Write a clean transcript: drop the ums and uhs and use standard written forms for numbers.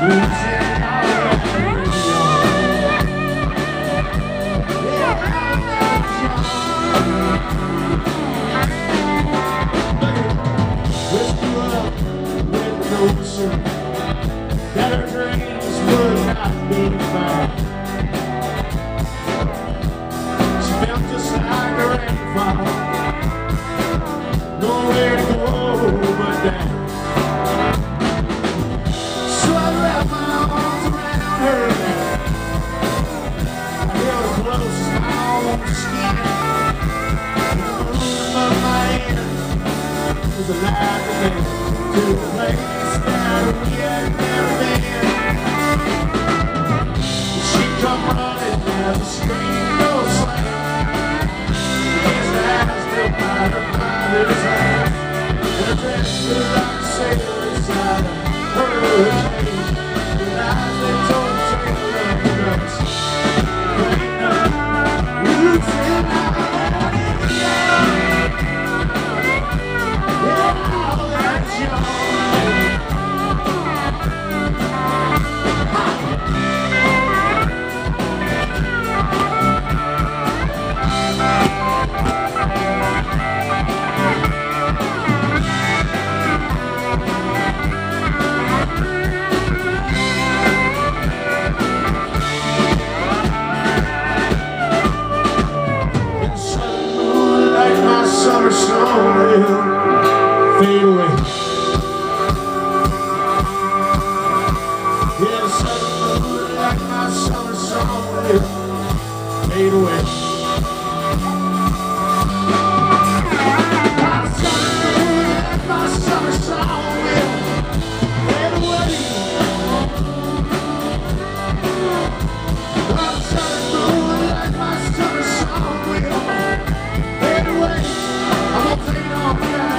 That her dreams would not be found. She felt just like a rainfall, nowhere to go but down. So I wrapped my arms around her, I held her close to my own skin. The moon above my head was alive again, to the place that we had never been. She come running down the street, no slam. His eyes built by her father's house, and her dress was like a sailor inside a hurricane. With eyes that told the tale of the nuts. There ain't no roots in our all that's young. Summer snow will fade away. Yeah, the sudden mood like my summer song will fade away. My summer mood like my summer song will fade away. My summer mood like my summer song will fade away. I'm gonna take it off now.